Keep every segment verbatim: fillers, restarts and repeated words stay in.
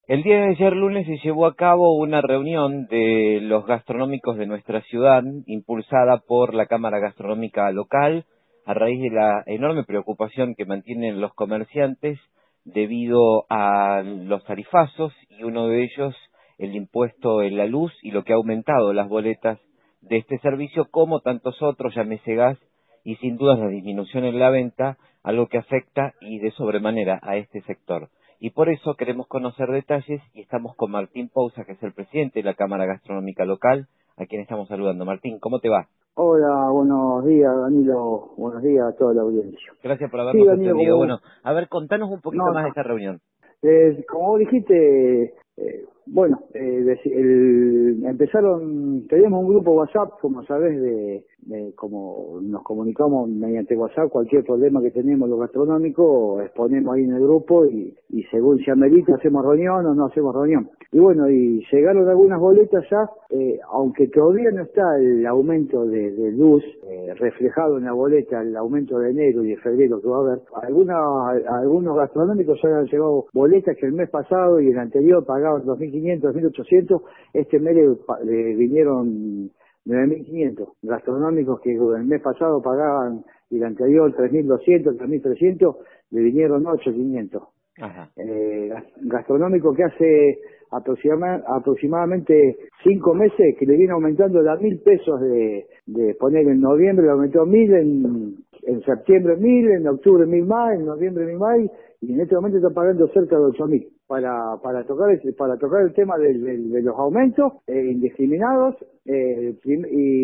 El día de ayer lunes se llevó a cabo una reunión de los gastronómicos de nuestra ciudad, impulsada por la Cámara Gastronómica local, a raíz de la enorme preocupación que mantienen los comerciantes debido a los tarifazos, y uno de ellos el impuesto en la luz y lo que ha aumentado las boletas de este servicio, como tantos otros, llámese gas, y sin duda la disminución en la venta, algo que afecta y de sobremanera a este sector. Y por eso queremos conocer detalles y estamos con Martín Pousa, que es el presidente de la Cámara Gastronómica local, a quien estamos saludando. Martín, ¿cómo te va? Hola, buenos días, Danilo. Buenos días a toda la audiencia. Gracias por Sí, habernos Danilo, atendido. como, Bueno, a ver, contanos un poquito no, más de no, esta reunión. eh, como vos dijiste, eh, bueno, eh, deci- el- empezaron, tenemos un grupo WhatsApp, como sabés, de, de como nos comunicamos mediante WhatsApp, cualquier problema que tenemos lo gastronómico, exponemos ahí en el grupo y, y según se amerita hacemos reunión o no hacemos reunión. Y bueno, y llegaron algunas boletas ya, eh, aunque todavía no está el aumento de, de luz eh, reflejado en la boleta, el aumento de enero y de febrero que va a haber, algunas, algunos gastronómicos ya han llegado boletas que el mes pasado y el anterior pagaban dos mil quinientos, dos mil ochocientos, este mes le, pa- le vinieron nueve mil quinientos, gastronómicos que el mes pasado pagaban y el anterior tres mil doscientos, tres mil trescientos, le vinieron ocho mil quinientos. Ajá. Eh, gas- gastronómico que hace aproxima- aproximadamente cinco meses que le viene aumentando de a mil pesos de, de poner en noviembre, le aumentó mil, en, en septiembre mil, en octubre mil más, en noviembre mil más, y en este momento está pagando cerca de ocho mil para para tocar ese- para tocar el tema del- del- de los aumentos eh, indiscriminados, eh, prim-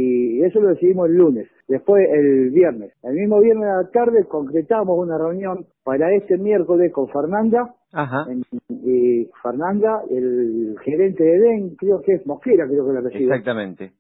y eso lo decidimos el lunes. Después el viernes, el mismo viernes a la tarde concretamos una reunión para este miércoles con Fernanda, Ajá, en- y Fernanda, el gerente de EDEN, creo que es Mosquera, creo que es el apellido, exactamente.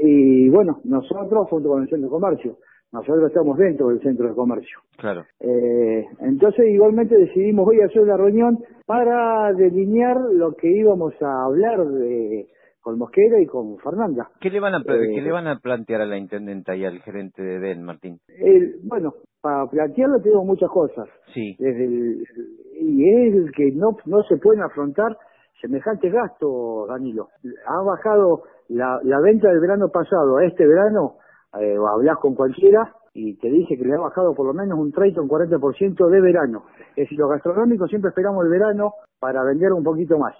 y bueno, nosotros junto con el centro de comercio, nosotros estamos dentro del centro de comercio. Claro. Eh, entonces igualmente decidimos hoy hacer una reunión para delinear lo que íbamos a hablar de, con Mosquera y con Fernanda. ¿Qué le van a pla- qué le Eh, van a plantear a la intendenta y al gerente de D E N, Martín? el- bueno, para plantearlo tenemos muchas cosas. Sí. Desde el, y es el que no, no se pueden afrontar semejantes gastos, Danilo. Ha bajado la, la venta del verano pasado a este verano, eh, hablas con cualquiera y te dice que le ha bajado por lo menos un treinta o un cuarenta por ciento de verano. Es decir, los gastronómicos siempre esperamos el verano para vender un poquito más.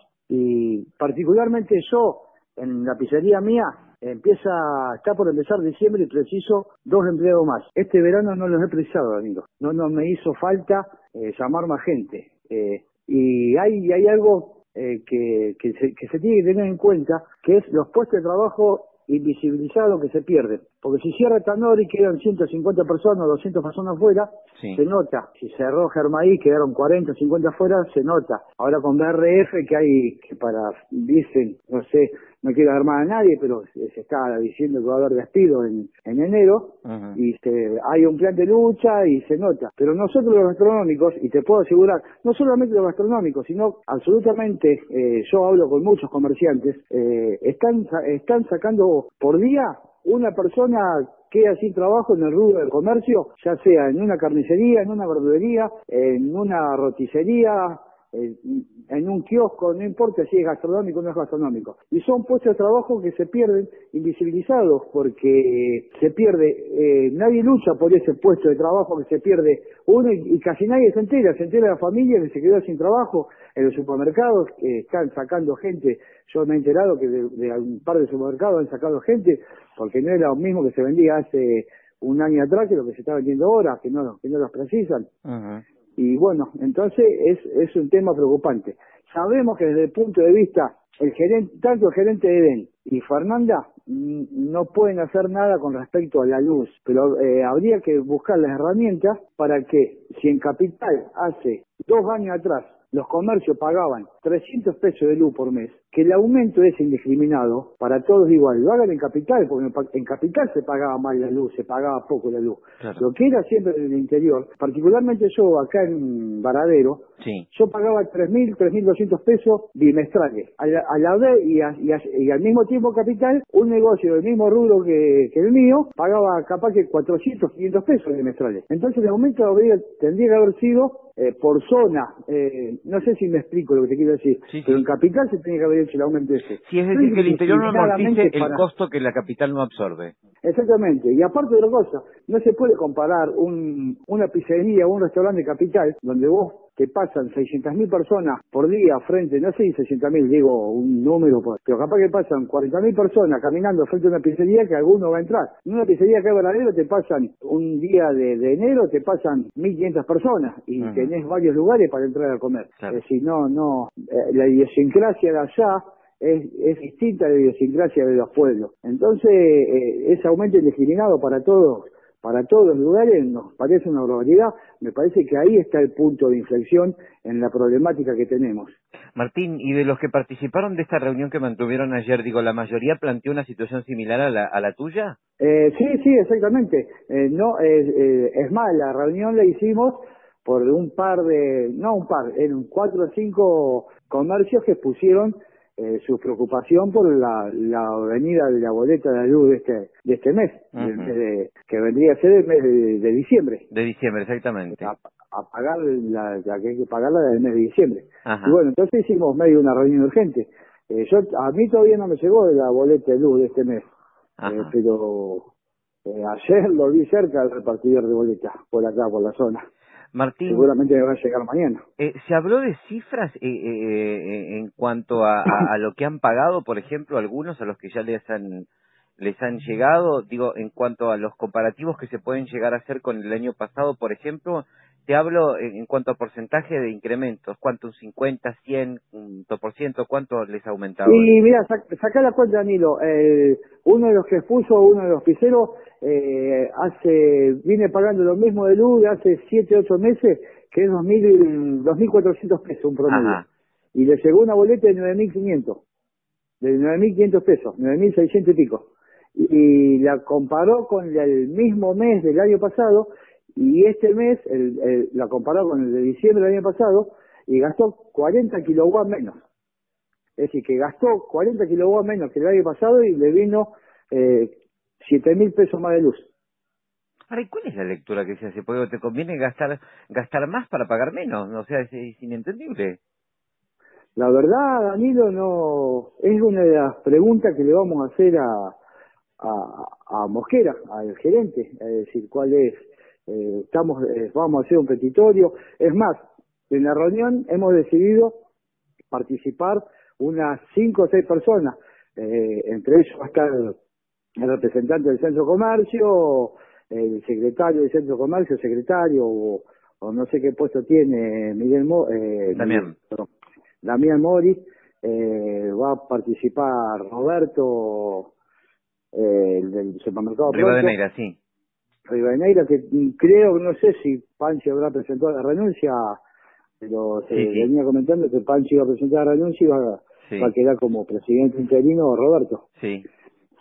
Y particularmente yo, en la pizzería mía, empieza, está por empezar diciembre y preciso dos empleados más. Este verano no los he precisado, Danilo. No, no me hizo falta eh, llamar más gente. Eh, y hay, hay algo eh, que, que, se, que se tiene que tener en cuenta, que es los puestos de trabajo invisibilizados que se pierden. Porque si cierra Tanori y quedan ciento cincuenta personas, doscientas personas fuera, Sí. se nota. Si cerró Germaí, quedaron cuarenta, cincuenta fuera, se nota. Ahora con B R F que hay, que para, dicen, no sé, no quiero alarmar a nadie, pero se, se está diciendo que va a haber despido en, en enero, Ajá. y se, hay un plan de lucha y se nota. Pero nosotros los gastronómicos, y te puedo asegurar, no solamente los gastronómicos, sino absolutamente, eh, yo hablo con muchos comerciantes, eh, están, sa- están sacando por día una persona queda sin trabajo en el rubro del comercio, ya sea en una carnicería, en una verdulería, en una roticería, en, en un kiosco, no importa si es gastronómico o no es gastronómico. Y son puestos de trabajo que se pierden invisibilizados porque se pierde, eh, nadie lucha por ese puesto de trabajo que se pierde uno y, y casi nadie se entera, se entera la familia que se quedó sin trabajo, en los supermercados que están sacando gente. Yo me he enterado que de, de un par de supermercados han sacado gente porque no era lo mismo que se vendía hace un año atrás que lo que se está vendiendo ahora, que no, que no los precisan. Ajá. Y bueno, entonces es, es un tema preocupante. Sabemos que desde el punto de vista, el gerente, tanto el gerente de EDEN y Fernanda mm, no pueden hacer nada con respecto a la luz, pero eh, habría que buscar las herramientas para que, si en Capital hace dos años atrás los comercios pagaban trescientos pesos de luz por mes, que el aumento es indiscriminado, para todos igual, lo hagan en Capital, porque en pa- en Capital se pagaba mal la luz, se pagaba poco la luz. Claro. Lo que era siempre en el interior, particularmente yo acá en Varadero, Sí. yo pagaba tres mil, tres mil doscientos pesos bimestrales. A la, a la vez y, a- y, a- y al mismo tiempo Capital, un negocio del mismo rubro que, que el mío, pagaba capaz que cuatrocientos, quinientos pesos bimestrales. Entonces el aumento habría- tendría que haber sido eh, por zona, eh, no sé si me explico lo que te quiero decir, Sí, pero sí. en Capital se tiene que haber hecho el aumento ese. Sí, es No decir, que el interior no amortice indiscriminadamente el para... costo que la capital no absorbe. Exactamente, y aparte de otra cosa, no se puede comparar un, una pizzería o un restaurante de Capital, donde vos te pasan seiscientas mil personas por día frente, no sé si seiscientas mil, digo un número, pues, pero capaz que pasan cuarenta mil personas caminando frente a una pizzería que alguno va a entrar. En una pizzería que es verdadero te pasan un día de, de enero, te pasan mil quinientas personas y Ujú. tenés varios lugares para entrar a comer. Claro. Es decir, no, no, eh, la idiosincrasia de allá es, es distinta a la idiosincrasia de los pueblos. Entonces, eh, ese aumento indiscriminado para todos, para todos los lugares, nos parece una barbaridad. Me parece que ahí está el punto de inflexión en la problemática que tenemos. Martín, y de los que participaron de esta reunión que mantuvieron ayer, digo, ¿la mayoría planteó una situación similar a la, a la tuya? Eh, sí, sí, exactamente. Eh, no, eh, eh, es más, la reunión la hicimos por un par de, no un par, eran cuatro o cinco comercios que pusieron eh, su preocupación por la, la venida de la boleta de la luz de este, de este mes, del Ujú. mes de- que vendría a ser el mes de, de diciembre. De diciembre, A, exactamente. a pagar la, la que hay que pagarla del mes de diciembre. Y Ajá, bueno, entonces hicimos medio una reunión urgente. Eh, yo, a mí todavía no me llegó la boleta de luz de este mes, eh, ajá. pero eh, ayer lo vi cerca del repartidor de boletas, por acá, por la zona. Martín, Seguramente me va a llegar mañana. eh, ¿se habló de cifras eh, eh, eh, en cuanto a, a, a lo que han pagado, por ejemplo, algunos a los que ya les han les han llegado? Digo, en cuanto a los comparativos que se pueden llegar a hacer con el año pasado, por ejemplo, te hablo en, en cuanto a porcentaje de incrementos, ¿cuánto? ¿Un cincuenta, cien, un por ciento? ¿Cuánto les ha aumentado? Y mira, sac- sacá la cuenta, Danilo. Eh, uno de los que expuso, uno de los pizzeros, eh, hace, viene pagando lo mismo de luz de hace siete, ocho meses, que es dos mil, dos mil cuatrocientos pesos un promedio. Ajá. Y le llegó una boleta de nueve mil quinientos, de nueve mil quinientos pesos, nueve mil seiscientos y pico. Y la comparó con el mismo mes del año pasado, y este mes el, el- la comparó con el de diciembre del año pasado, y gastó cuarenta kilowatts menos. Es decir, que gastó cuarenta kilowatts menos que el año pasado y le vino eh, siete mil pesos más de luz. Ahora, ¿y cuál es la lectura que se hace? Porque te conviene gastar gastar más para pagar menos, o sea, es, es inentendible. La verdad, Danilo, no es una de las preguntas que le vamos a hacer a, a, a Mosquera, al gerente, es decir, cuál es. Eh, estamos, eh, vamos a hacer un petitorio. Es más, en la reunión hemos decidido participar unas cinco o seis personas, eh, entre ellos va a estar el representante del centro comercio, el secretario del centro comercio, secretario, o, o no sé qué puesto tiene Miguel, Mo, eh, Miguel Damián. perdón, Damián Mori, eh, va a participar Roberto, eh, el del supermercado Pronto, Rivadeneira, sí. Rivadeneira, que mm, creo, no sé si Panchi habrá presentado la renuncia, pero se Sí, sí, venía comentando que Panchi iba a presentar la renuncia y va, a- va a sí, quedar como presidente interino Roberto. sí.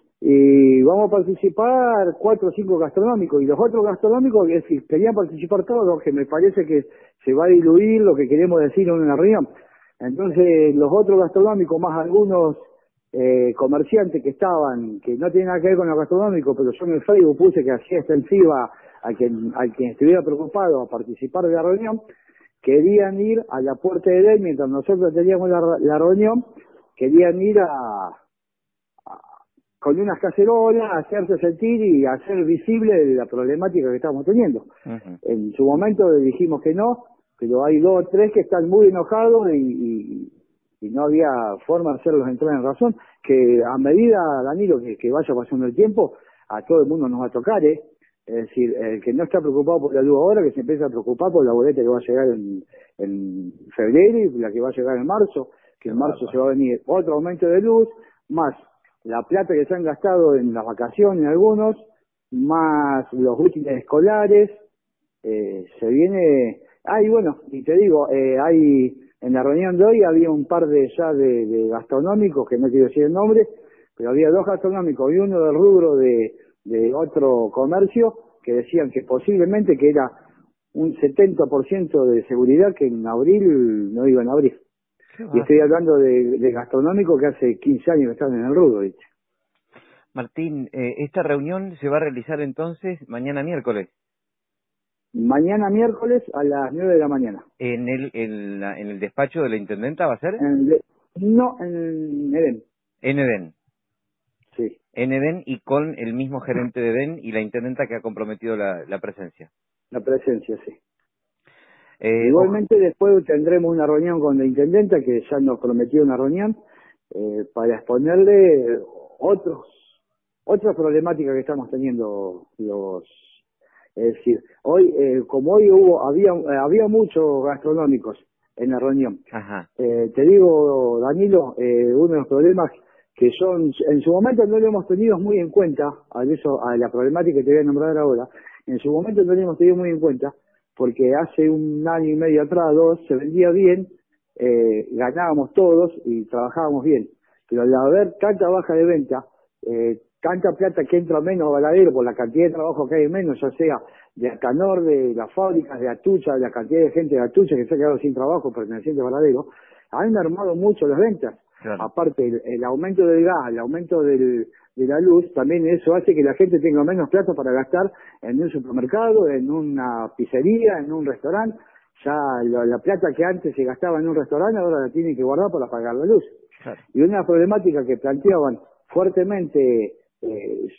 Y vamos a participar cuatro o cinco gastronómicos, y los otros gastronómicos, es decir, querían participar todos, que me parece que se va a diluir lo que queremos decir en una reunión. Entonces, los otros gastronómicos, más algunos eh, comerciantes que estaban, que no tienen nada que ver con lo gastronómico, pero yo en el Facebook puse que hacía extensiva a quien, a quien estuviera preocupado a participar de la reunión, querían ir a la puerta de él, mientras nosotros teníamos la, la reunión, querían ir a con unas cacerolas, hacerse sentir y hacer visible la problemática que estamos teniendo. Ujú. En su momento le dijimos que no, pero hay dos o tres que están muy enojados y, y, y no había forma de hacerlos entrar en razón, que a medida, Danilo, que, que vaya pasando el tiempo, a todo el mundo nos va a tocar, ¿eh? Es decir, el que no está preocupado por la luz ahora, que se empieza a preocupar por la boleta que va a llegar en, en febrero y la que va a llegar en marzo, que Qué en marzo se bárbaro. va a venir otro aumento de luz, más la plata que se han gastado en las vacaciones algunos, más los útiles escolares, eh, se viene... Ah, y bueno, y te digo, eh, hay en la reunión de hoy había un par de ya de, de gastronómicos, que no quiero decir el nombre, pero había dos gastronómicos y uno del rubro de, de otro comercio que decían que posiblemente que era un setenta por ciento de seguridad que en abril no iban a abrir. Qué Y estoy bárbaro. hablando de, de gastronómicos que hace quince años que están en el rubro, ¿viste? Martín, eh, esta reunión se va a realizar entonces mañana miércoles. Mañana miércoles a las nueve de la mañana. ¿En el, en, la- en el despacho de la intendenta va a ser? En de- no, en Edén. En Edén. Sí, En Edén y con el mismo gerente de Edén y la intendenta que ha comprometido la, la presencia. la presencia, sí. Eh, oj- Igualmente después tendremos una reunión con la intendenta que ya nos prometió una reunión eh, para exponerle otros otras problemáticas que estamos teniendo los es decir hoy eh, como hoy hubo había eh, había muchos gastronómicos en la reunión. ajá, Eh, te digo, Danilo, eh, uno de los problemas que son en su momento no lo hemos tenido muy en cuenta a eso a la problemática que te voy a nombrar ahora. En su momento no lo hemos tenido muy en cuenta porque hace un año y medio atrás, dos, se vendía bien, eh, ganábamos todos y trabajábamos bien. Pero al haber tanta baja de venta, eh, tanta plata que entra menos a Varadero por la cantidad de trabajo que hay menos, ya sea de Acanor, de las fábricas, de Atucha, de la cantidad de gente de Atucha que se ha quedado sin trabajo perteneciente a Varadero, han mermado mucho las ventas. claro. Aparte, el, el aumento del gas, el aumento del, de la luz, también eso hace que la gente tenga menos plata para gastar en un supermercado, en una pizzería, en un restaurante. Ya la, la plata que antes se gastaba en un restaurante ahora la tienen que guardar para pagar la luz. Claro. Y una problemática que planteaban fuertemente eh,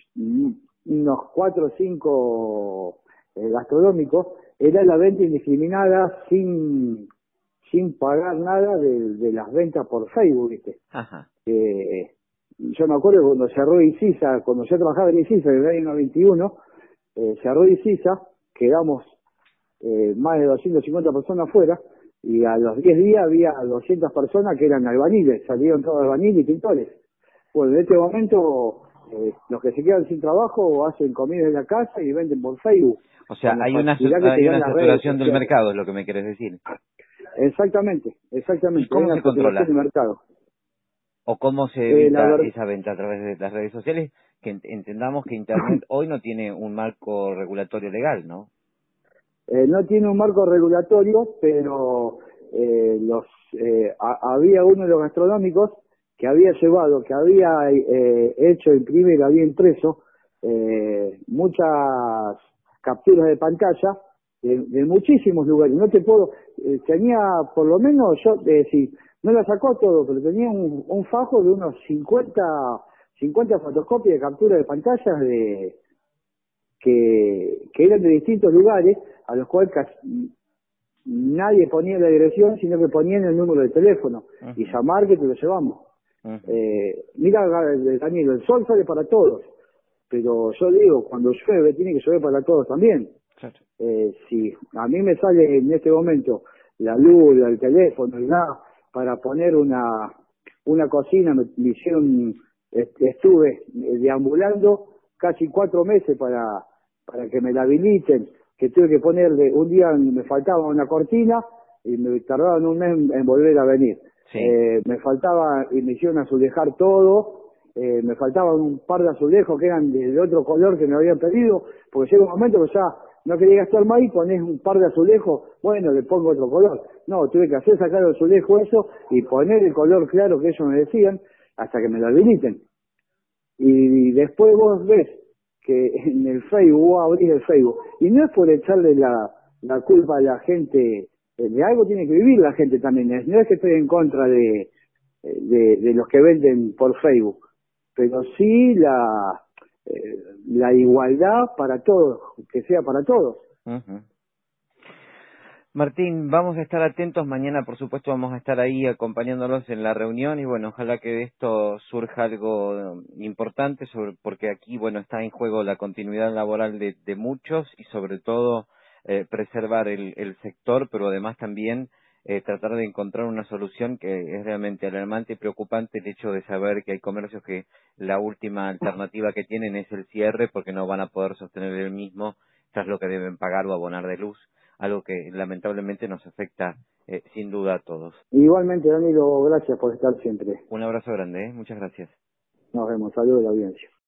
unos cuatro o cinco eh, gastronómicos era la venta indiscriminada sin sin pagar nada de, de las ventas por Facebook, ¿viste? Ajá. Eh, yo me acuerdo cuando cerró Isisa, cuando yo trabajaba en Isisa en el año noventa y uno, eh, cerró Isisa, quedamos eh, más de doscientas cincuenta personas afuera, y a los diez días había doscientas personas que eran albañiles, salieron todos albañiles y pintores. Bueno, en este momento eh, los que se quedan sin trabajo hacen comida en la casa y venden por Facebook, O sea, con la hay una sa- facilidad que te hay dan una las redes saturación del sociales. mercado, es lo que me quieres decir. Exactamente, ¿Y exactamente, hay cómo una se saturación de controla? mercado. ¿O cómo se Eh, la evita verdad, esa venta a través de las redes sociales? Que ent- entendamos que Internet hoy no tiene un marco regulatorio legal, ¿no? Eh, no tiene un marco regulatorio, pero eh, los eh, ha- había uno de los gastronómicos que había llevado, que había eh, hecho imprimir, había impreso eh, muchas capturas de pantalla de, de muchísimos lugares. No te puedo, eh, tenía por lo menos, yo, eh, sí, no la sacó todo, pero tenía un, un fajo de unos cincuenta cincuenta fotocopias de captura de pantallas de que, que eran de distintos lugares, a los cuales casi nadie ponía la dirección, sino que ponían el número de teléfono, y Ujú, llamar que te lo llevamos. ujú, Eh, mira, Daniel, el sol sale para todos, pero yo digo, cuando llueve, tiene que llover para todos también. claro. Eh, si a mí me sale en este momento la luz, el teléfono, el gas, para poner una, una cocina, me, me hicieron, est- estuve deambulando casi cuatro meses para, para que me la habiliten, que tuve que ponerle, un día me faltaba una cortina y me tardaban un mes en, en volver a venir. Sí. Eh, me faltaba, y me hicieron azulejar todo, eh, me faltaban un par de azulejos que eran de, de otro color que me habían pedido, porque llega un momento que ya no quería gastar más y ponés un par de azulejos, bueno, le pongo otro color. No, tuve que hacer sacar el azulejo eso y poner el color claro que ellos me decían hasta que me lo habiliten. Y después vos ves que en el Facebook, vos abrís el Facebook, y no es por echarle la, la culpa a la gente, eh, de algo tiene que vivir la gente también, es- no es que estoy en contra de, de, de los que venden por Facebook, pero sí la, eh, la igualdad para todos, que sea para todos. Ujú. Martín, vamos a estar atentos. Mañana, por supuesto, vamos a estar ahí acompañándolos en la reunión y, bueno, ojalá que de esto surja algo eh, importante, sobre, porque aquí, bueno, está en juego la continuidad laboral de, de muchos y, sobre todo, eh, preservar el, el sector, pero además también eh, tratar de encontrar una solución que es realmente alarmante y preocupante el hecho de saber que hay comercios que la última alternativa que tienen es el cierre porque no van a poder sostener el mismo tras lo que deben pagar o abonar de luz, algo que lamentablemente nos afecta eh, sin duda a todos. Igualmente, Danilo, gracias por estar siempre. Un abrazo grande, ¿eh? Muchas gracias. Nos vemos, saludos a la audiencia.